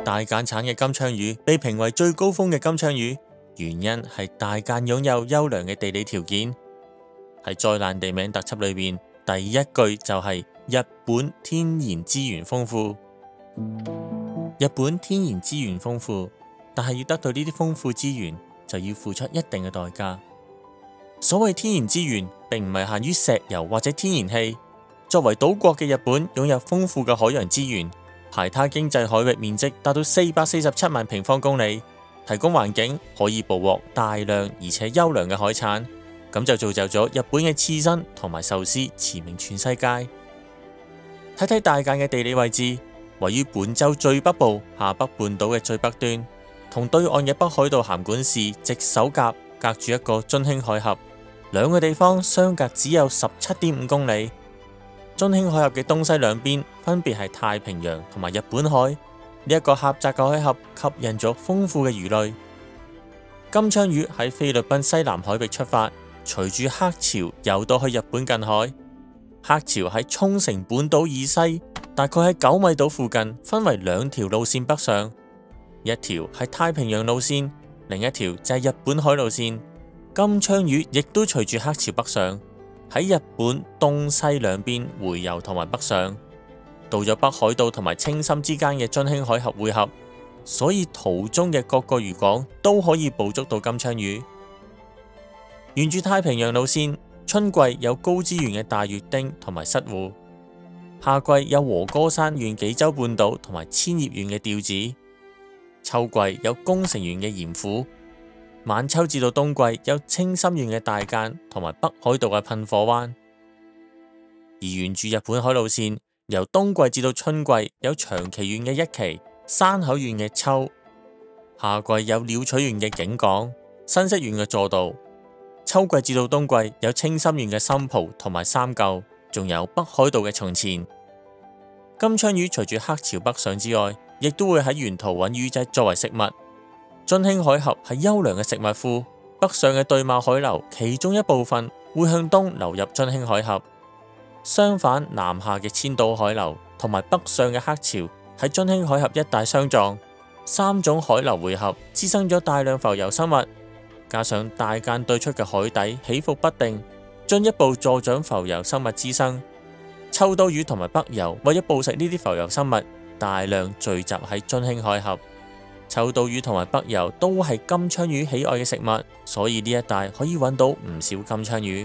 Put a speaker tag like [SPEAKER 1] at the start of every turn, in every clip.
[SPEAKER 1] 大間產嘅金槍魚被評為最高峰嘅金槍魚，原因係大間擁有優良嘅地理條件。喺災難地名特輯裏邊，第一句就係日本天然資源豐富。日本天然資源豐富，但係要得到呢啲豐富資源，就要付出一定嘅代價。所謂天然資源，並唔係限於石油或者天然氣。作為島國嘅日本，擁有豐富嘅海洋資源。排他經濟海域面積達到447萬平方公里，提供環境可以捕獲大量而且優良嘅海產，咁就造就咗日本嘅刺身同埋壽司馳名全世界。睇睇大間嘅地理位置，位於本州最北部下北半島嘅最北端，同對岸嘅北海道函館市直手夾，隔住一個津輕海峽，兩個地方相隔只有17.5公里。津輕海峽嘅東西兩邊分別係太平洋同埋日本海，呢一個狹窄嘅海峽吸引咗豐富嘅魚類。金槍魚喺菲律賓西南海域出發，隨住黑潮游到去日本近海。黑潮喺沖繩本島以西，大概喺9米島附近，分為兩條路線北上，一條係太平洋路線，另一條就係日本海路線。金槍魚亦都隨住黑潮北上，喺日本東西兩邊回游同埋北上，到咗北海道同埋青森之間嘅津輕海峽匯合，所以途中嘅各個漁港都可以捕捉到金槍魚。沿住太平洋路線，春季有高資源嘅大月町同埋潟戶，夏季有和歌山縣紀州半島同埋千葉縣嘅釣子，秋季有宮城縣嘅鹽府。晚秋至到冬季有青森縣嘅大間同埋北海道嘅噴火灣，而沿住日本海路線，由冬季至到春季有長崎縣嘅一期、山口縣嘅秋，夏季有鳥取縣嘅景港、新潟縣嘅座道，秋季至到冬季有青森縣嘅新浦同埋三舊，仲有北海道嘅從前。金槍魚隨住黑潮北上之外，亦都會喺沿途揾魚仔作為食物。津輕海峽係優良嘅食物庫，北上嘅對馬海流其中一部分會向東流入津輕海峽，相反南下嘅千島海流同埋北上嘅黑潮喺津輕海峽一帶相撞，三種海流匯合，滋生咗大量浮游生物，加上大間對出嘅海底起伏不定，進一步助長浮游生物滋生。秋刀魚同埋北游為咗捕食呢啲浮游生物，大量聚集喺津輕海峽。秋刀魚同埋北游都係金槍魚喜愛嘅食物，所以呢一帶可以揾到唔少金槍魚。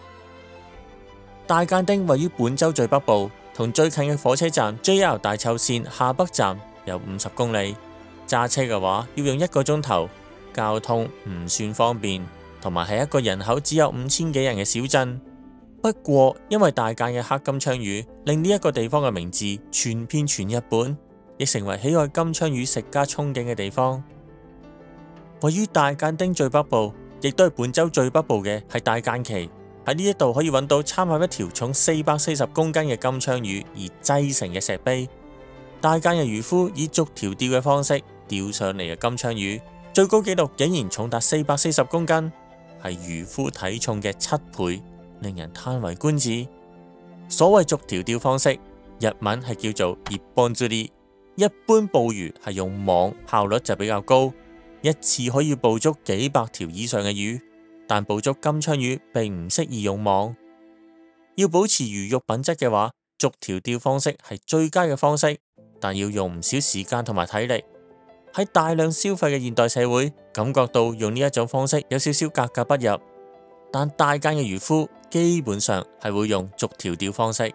[SPEAKER 1] 大間町位於本州最北部，同最近嘅火車站 JR 大湊線下北站有50公里。揸車嘅話要用1個鐘頭，交通唔算方便，同埋係一個人口只有5000幾人嘅小鎮。不過因為大間嘅黑金槍魚，令呢一個地方嘅名字傳遍全日本，亦成為喜愛金槍魚食家憧憬嘅地方。位於大間町最北部，亦都係本州最北部嘅係大間崎，喺呢一度可以揾到參考一條重440公斤嘅金槍魚而製成嘅石碑。大間嘅漁夫以逐條釣嘅方式釣上嚟嘅金槍魚，最高紀錄竟然重達440公斤，係漁夫體重嘅7倍，令人嘆為觀止。所謂逐條釣方式，日文係叫做一本釣り。一般捕魚係用網，效率就比較高，一次可以捕捉幾百條以上嘅魚。但捕捉金槍魚並唔適宜用網，要保持魚肉品質嘅話，逐條釣方式係最佳嘅方式，但要用唔少時間同埋體力。喺大量消費嘅現代社會，感覺到用呢一種方式有少少格格不入。但大間嘅漁夫基本上係會用逐條釣方式。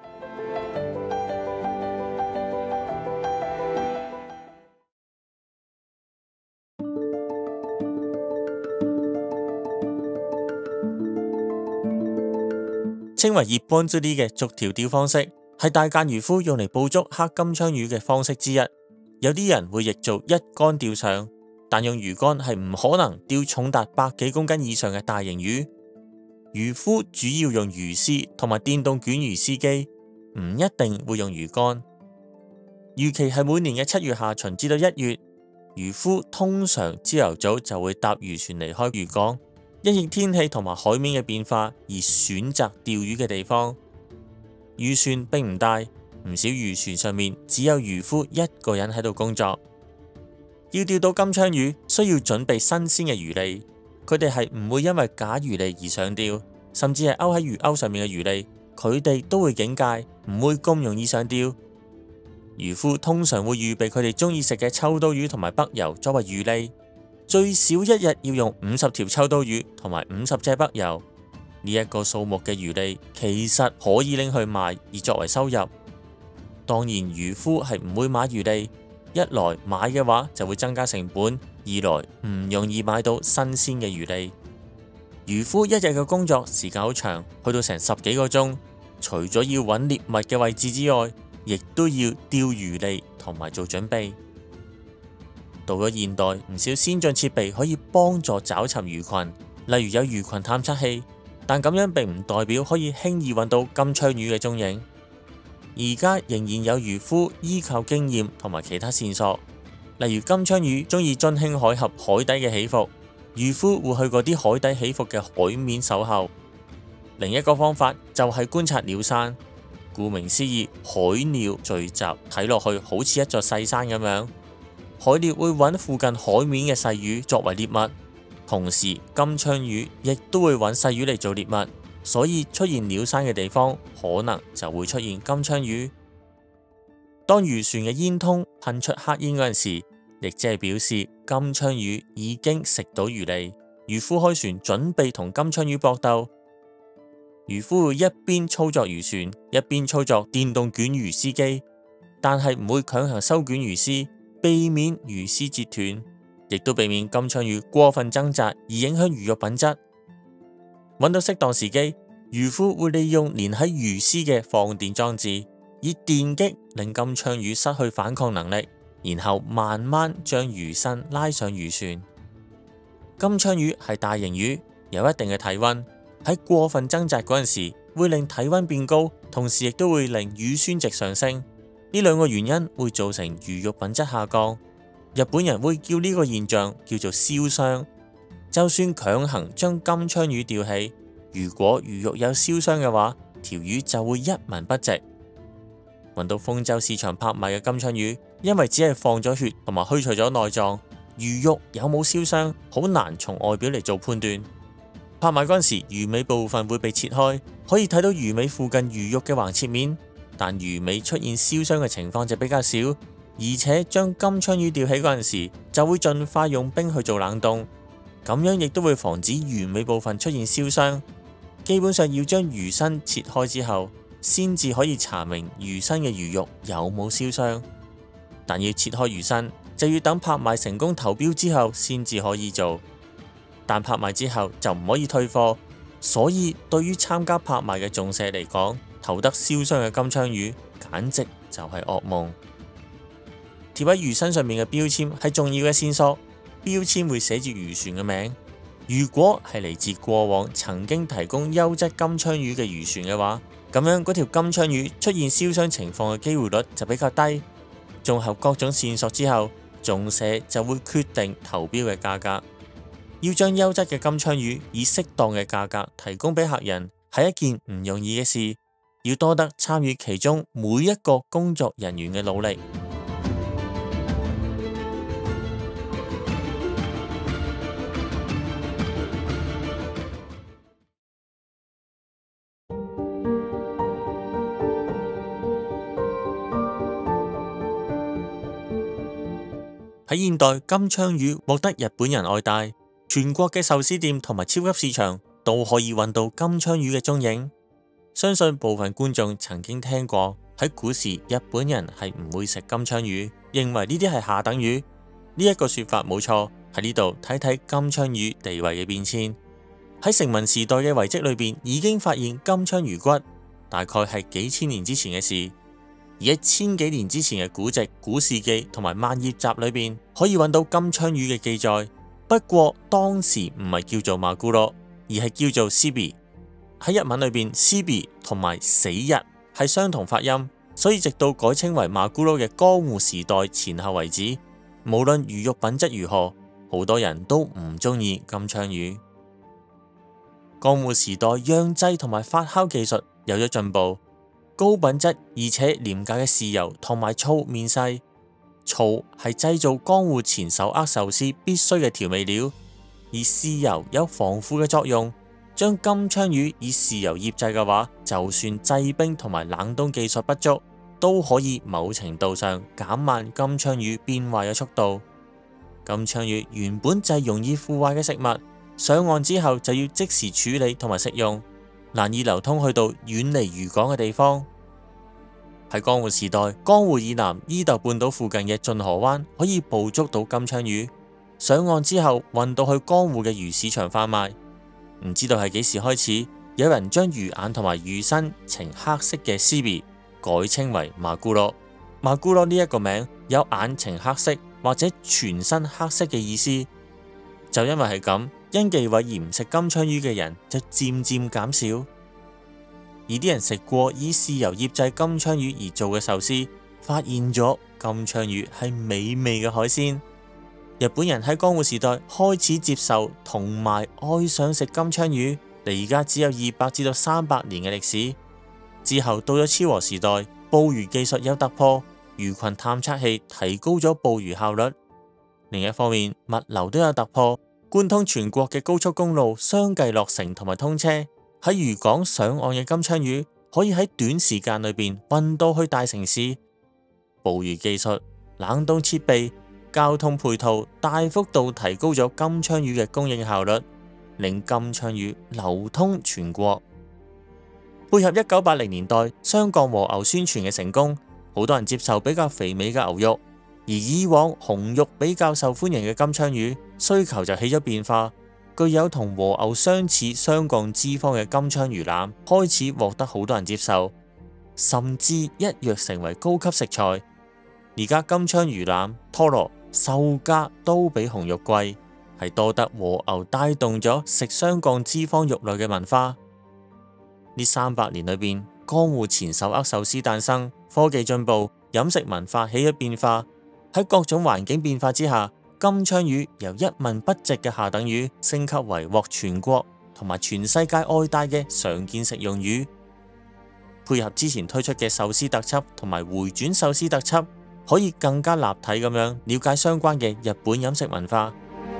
[SPEAKER 1] 稱為一本釣り嘅逐條釣方式，係大間漁夫用嚟捕捉黑金槍魚嘅方式之一。有啲人會譯做一竿釣上，但用魚竿係唔可能釣重達100幾公斤以上嘅大型魚。漁夫主要用魚絲同埋電動捲魚絲機，唔一定會用魚竿。漁期係每年嘅7月下旬至到1月，漁夫通常朝頭早就會搭漁船離開漁港，因應天氣同埋海面嘅變化而選擇釣魚嘅地方。漁船並唔大，唔少漁船上面只有漁夫一個人喺度工作。 要釣到金槍魚，需要準備新鮮嘅魚餌，佢哋係唔會因為假魚餌而上釣，甚至係勾喺魚鈎上面嘅魚餌，佢哋都會警戒，唔會咁容易上釣。漁夫通常會預備佢哋中意食嘅秋刀魚同埋北油作為魚餌，最少一日要用50條秋刀魚同埋50隻北油。呢一個數目嘅魚餌其實可以拎去賣而作為收入。當然漁夫係唔會買魚餌，一來買嘅話就會增加成本，二來唔容易買到新鮮嘅魚餌。漁夫一日嘅工作時間好長，去到成10幾個鐘，除咗要揾獵物嘅位置之外，亦都要釣魚餌同埋做準備。到咗現代，唔少先進設備可以幫助找尋魚群，例如有魚群探測器，但咁樣並唔代表可以輕易揾到金槍魚嘅蹤影。而家仍然有漁夫依靠經驗同埋其他線索，例如金槍魚中意津輕海峽海底嘅起伏，漁夫會去嗰啲海底起伏嘅海面守候。另一個方法就係觀察鳥山。顧名思義，海鳥聚集，睇落去好似一座細山咁樣。海鳥會揾附近海面嘅細魚作為獵物，同時金槍魚亦都會揾細魚嚟做獵物，所以出現鳥山嘅地方，可能就會出現金槍魚。當漁船嘅煙囪噴出黑煙嗰陣時，亦即係表示金槍魚已經食到魚餌，漁夫開船準備同金槍魚搏鬥。漁夫會一邊操作漁船，一邊操作電動捲魚絲機，但係唔會強行收捲魚絲，避免魚絲折斷，亦都避免金槍魚過分掙扎而影響魚肉品質。揾到適當時機，漁夫會利用連喺魚絲嘅放電裝置，以電擊令金槍魚失去反抗能力，然後慢慢將魚身拉上漁船。金槍魚係大型魚，有一定嘅體溫。喺過分掙扎嗰陣時，會令體溫變高，同時亦都會令乳酸值上升。呢兩個原因會造成魚肉品質下降。日本人會叫呢個現象叫做燒傷。就算強行將金槍魚釣起，如果魚肉有燒傷嘅話，條魚就會一文不值。運到豐洲市場拍賣嘅金槍魚，因為只係放咗血同埋去除咗內臟，魚肉有冇燒傷，好難從外表嚟做判斷。拍賣嗰陣時，魚尾部分會被切開，可以睇到魚尾附近魚肉嘅橫切面，但魚尾出現燒傷嘅情況就比較少。而且將金槍魚釣起嗰陣時，就會盡快用冰去做冷凍，咁樣亦都會防止魚尾部分出現燒傷。基本上要將魚身切開之後，先至可以查明魚身嘅魚肉有冇燒傷。但要切開魚身，就要等拍賣成功投標之後先至可以做。但拍賣之後就唔可以退貨，所以對於參加拍賣嘅眾社嚟講，投得燒傷嘅金槍魚簡直就係噩夢。貼喺魚身上面嘅標籤係重要嘅線索，標籤會寫住漁船嘅名。如果係嚟自過往曾經提供優質金槍魚嘅漁船嘅話，咁樣嗰條金槍魚出現燒傷情況嘅機會率就比較低。綜合各種線索之後，眾社就會決定投標嘅價格。要將優質嘅金槍魚以適當嘅價格提供俾客人，係一件唔容易嘅事，要多得參與其中每一個工作人員嘅努力。喺現代，金槍魚獲得日本人愛戴。全國嘅壽司店同埋超級市場都可以揾到金槍魚嘅蹤影。相信部分觀眾曾經聽過，喺古時日本人係唔會食金槍魚，認為呢啲係下等魚。呢一個說法冇錯。喺呢度睇睇金槍魚地位嘅變遷。喺成文時代嘅遺跡裏邊已經發現金槍魚骨，大概係幾千年之前嘅事。而喺1000幾年之前嘅古籍、古事記同埋萬葉集裏邊可以揾到金槍魚嘅記載。不過當時唔係叫做馬古羅，而係叫做 Sibi。喺日文裏邊 Sibi 同埋死日係相同發音，所以直到改稱為馬古羅嘅江戶時代前後為止，無論魚肉品質如何，好多人都唔中意金槍魚。江戶時代釀製同埋發酵技術有咗進步，高品質而且廉價嘅豉油同埋醋面世。 醋係製造江戶前手握壽司必須嘅調味料，而豉油有防腐嘅作用。將金槍魚以豉油醃製嘅話，就算製冰同埋冷凍技術不足，都可以某程度上減慢金槍魚變壞嘅速度。金槍魚原本就係容易腐壞嘅食物，上岸之後就要即時處理同埋食用，難以流通去到遠離漁港嘅地方。喺江戶時代，江戶以南伊豆半島附近嘅駿河灣可以捕捉到金槍魚，上岸之後運到去江戶嘅魚市場販賣。唔知道係幾時開始，有人將魚眼同埋魚身呈黑色嘅 CB 改稱為馬古羅。馬古羅呢一個名有眼呈黑色或者全身黑色嘅意思，就因為係咁，因忌諱而唔食金槍魚嘅人就漸漸減少。而啲人食過以豉油醃製金槍魚而做嘅壽司，發現咗金槍魚係美味嘅海鮮。日本人喺江戶時代開始接受同埋愛上食金槍魚，嚟而家只有200至到300年嘅歷史。之後到咗昭和時代，捕魚技術有突破，魚群探測器提高咗捕魚效率。另一方面，物流都有突破，貫通全國嘅高速公路相繼落成同埋通車。喺漁港上岸嘅金槍魚可以喺短時間裏邊運到去大城市。捕魚技術、冷凍設備、交通配套大幅度提高咗金槍魚嘅供應效率，令金槍魚流通全國。配合1980年代雙降和牛宣傳嘅成功，好多人接受比較肥美嘅牛肉，而以往紅肉比較受歡迎嘅金槍魚需求就起咗變化。具有同和牛相似雙降脂肪嘅金槍魚腩開始獲得好多人接受，甚至一躍成為高級食材。而家金槍魚腩、拖羅售價都比紅肉貴，係多得和牛帶動咗食雙降脂肪肉類嘅文化。呢300年裏邊，江戶前手握壽司誕生，科技進步，飲食文化起咗變化。喺各種環境變化之下，金槍魚由一文不值嘅下等魚升級為獲全國同埋全世界愛戴嘅常見食用魚。配合之前推出嘅壽司特輯同埋回轉壽司特輯，可以更加立體咁樣了解相關嘅日本飲食文化。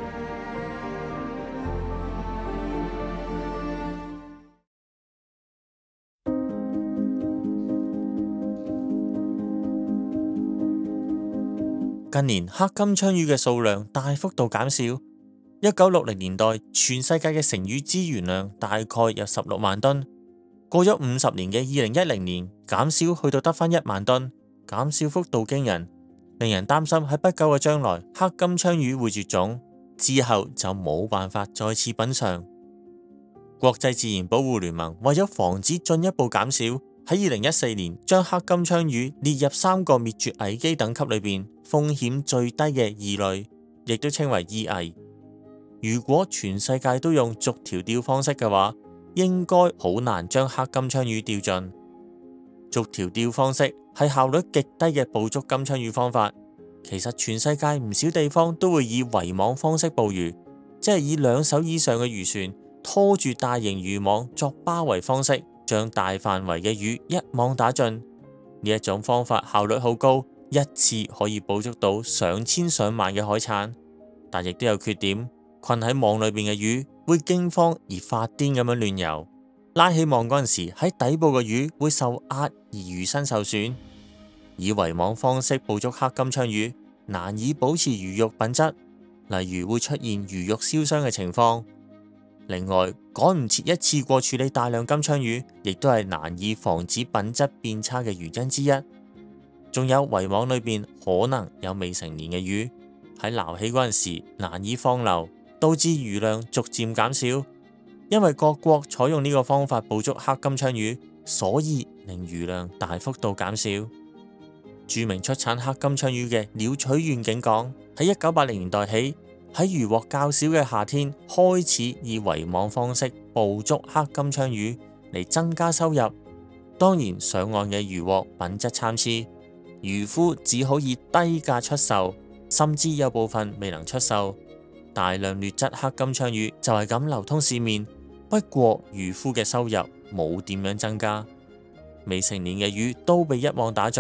[SPEAKER 1] 近年黑金槍魚嘅數量大幅度減少。1960年代，全世界嘅成魚資源量大概有16萬噸，過咗50年嘅2010年，減少去到得返1萬噸，減少幅度驚人，令人擔心喺不久嘅將來，黑金槍魚會絕種，之後就冇辦法再次品嘗。國際自然保護聯盟為咗防止進一步減少，喺2014年將黑金槍魚列入3個滅絕危機等級裏邊，風險最低嘅異類，亦都稱為異危。如果全世界都用逐條釣方式嘅話，應該好難將黑金槍魚釣盡。逐條釣方式係效率極低嘅捕捉金槍魚方法。其實全世界唔少地方都會以圍網方式捕魚，即係以2艘以上嘅漁船拖住大型漁網作包圍方式，將大範圍嘅魚一網打盡。呢一種方法效率好高，一次可以捕捉到上千上萬嘅海產，但亦都有缺點。困喺網裏邊嘅魚會驚慌而發癲咁樣亂游，拉起網嗰陣時喺底部嘅魚會受壓而魚身受損。以圍網方式捕捉黑金槍魚，難以保持魚肉品質，例如會出現魚肉燒傷嘅情況。另外，趕唔切一次過處理大量金槍魚，亦都係難以防止品質變差嘅原因之一。仲有圍網裏邊可能有未成年嘅魚，喺撈起嗰陣時難以放流，導致魚量逐漸減少。因為各國採用呢個方法捕捉黑金槍魚，所以令魚量大幅度減少。著名出產黑金槍魚嘅鳥取縣警港喺1980年代起，喺漁獲較少嘅夏天開始以圍網方式捕捉黑金槍魚嚟增加收入。當然上岸嘅漁獲品質參差，漁夫只好以低價出售，甚至有部分未能出售。大量劣質黑金槍魚就係咁流通市面，不過漁夫嘅收入冇點樣增加。未成年嘅魚都被一網打盡，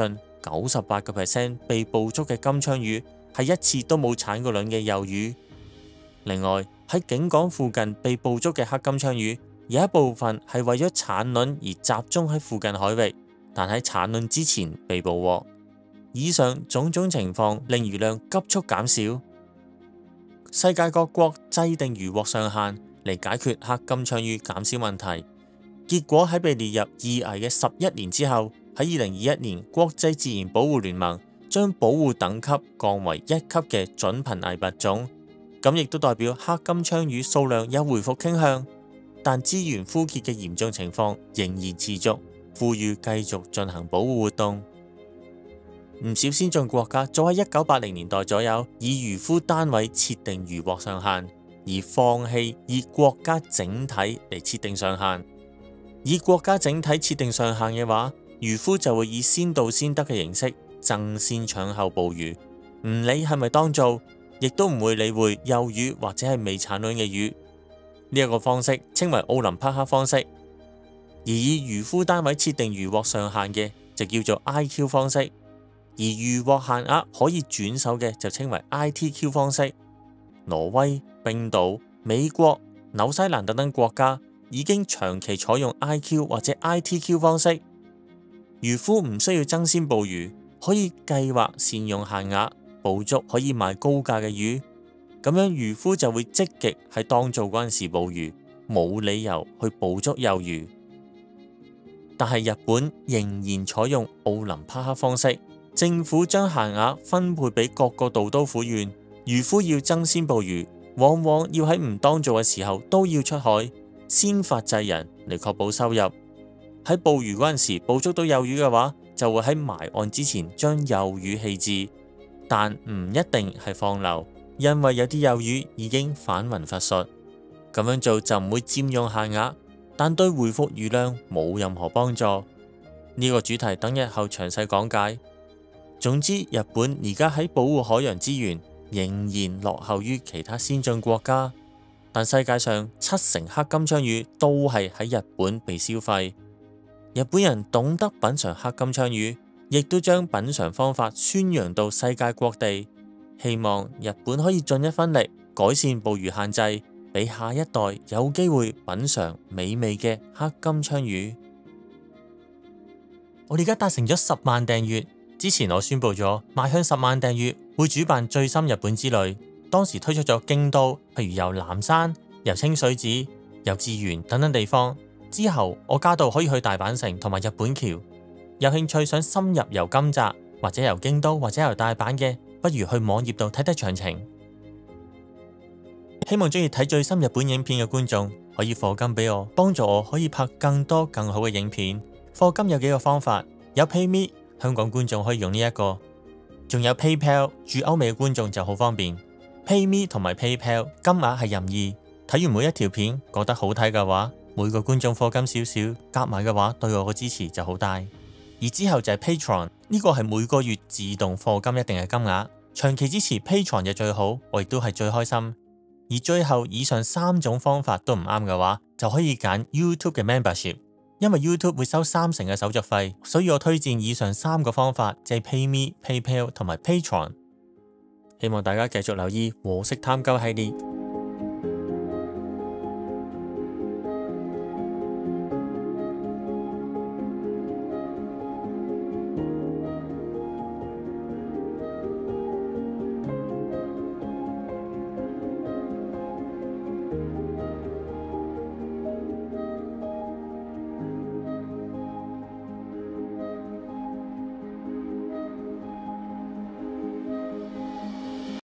[SPEAKER 1] 98% 被捕捉嘅金槍魚係一次都冇產過卵嘅幼魚。另外喺景港附近被捕捉嘅黑金槍魚，有一部分係為咗產卵而集中喺附近海域，但喺產卵之前被捕獲。以上種種情況令魚量急速減少。世界各國制定漁獲上限嚟解決黑金槍魚減少問題，結果喺被列入二危嘅11年之後，喺2021年國際自然保護聯盟將保護等級降為1級嘅準瀕危物種，咁亦都代表黑金槍魚數量有回復傾向，但資源枯竭嘅嚴重情況仍然持續，呼籲繼續進行保護活動。唔少先進國家早喺1980年代左右以漁夫單位設定漁獲上限，而放棄以國家整體嚟設定上限。以國家整體設定上限嘅話，漁夫就會以先到先得嘅形式爭先搶後捕魚，唔理係咪當造，亦都唔會理會幼魚或者係未產卵嘅魚。呢一個方式稱為奧林匹克方式，而以漁夫單位設定漁獲上限嘅就叫做 IQ 方式。而漁獲限額可以轉手嘅就稱為 ITQ 方式。挪威、冰島、美國、紐西蘭等等國家已經長期採用 IQ 或者 ITQ 方式。漁夫唔需要爭先捕魚，可以計劃善用限額，捕捉可以賣高價嘅魚。咁樣漁夫就會積極喺當造嗰陣時捕魚，冇理由去捕捉幼魚。但係日本仍然採用奧林匹克方式。政府將限額分配俾各個道都府縣，漁夫要爭先捕魚，往往要喺唔當造嘅時候都要出海，先發制人嚟確保收入。喺捕魚嗰陣時捕捉到幼魚嘅話，就會喺埋岸之前將幼魚棄置，但唔一定係放流，因為有啲幼魚已經返魂乏術。咁樣做就唔會佔用限額，但對回復魚量冇任何幫助。呢個主題等日後詳細講解。總之，日本而家喺保護海洋資源仍然落後於其他先進國家，但世界上70%黑金槍魚都係喺日本被消費。日本人懂得品嘗黑金槍魚，亦都將品嘗方法宣揚到世界各地，希望日本可以盡一分力改善捕魚限制，俾下一代有機會品嘗美味嘅黑金槍魚。我哋而家達成咗10萬訂閱。之前我宣布咗邁向10萬訂閱會主辦最深日本之旅，當時推出咗京都，譬如遊嵐山、遊清水寺、遊稚園等等地方。之後我加到可以去大阪城同埋日本橋。有興趣想深入遊金澤或者遊京都或者遊大阪嘅，不如去網頁度睇睇詳情。希望中意睇最新日本影片嘅觀眾可以課金俾我，幫助我可以拍更多更好嘅影片。課金有幾個方法，有 PayMe。香港觀眾可以用呢一個，仲有 PayPal， 住歐美嘅觀眾就好方便。PayMe 同埋 PayPal 金額係任意，睇完每一條片覺得好睇嘅話，每個觀眾課金少少，夾埋嘅話對我嘅支持就好大。而之後就係 Patreon， 呢個係每個月自動課金一定嘅金額，長期支持 Patreon 就最好，我亦都係最開心。而最後以上3種方法都唔啱嘅話，就可以揀 YouTube 嘅 Membership。因為 YouTube 會收30%嘅手續費，所以我推薦以上3個方法，即係 PayMe、PayPal 同埋 Patreon。希望大家繼續留意和式探究系列。